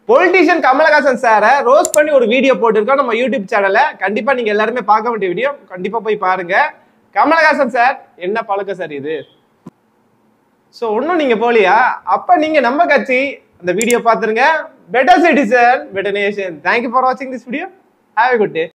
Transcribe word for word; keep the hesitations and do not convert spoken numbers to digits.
Politician Kamal Haasan சாரை roast பண்ணி ஒரு வீடியோ போட்டிருக்கோம் நம்ம யூடியூப் சேனல்ல. கண்டிப்பா நீங்க எல்லாருமே பார்க்க வேண்டிய வீடியோ, கண்டிப்பா போய் பாருங்க. கமலஹாசன் சார் என்ன பழக்கம் சார் இது? சோ ஒன்னும் நீங்க போலியா? அப்ப நீங்க நம்ம கட்சி அந்த வீடியோ பாத்துருங்க. Better citizen, better nation. Thank you for watching this video. Have a good day.